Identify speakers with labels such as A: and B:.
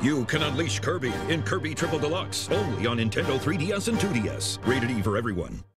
A: You can unleash Kirby in Kirby Triple Deluxe, only on Nintendo 3DS and 2DS. Rated E for everyone.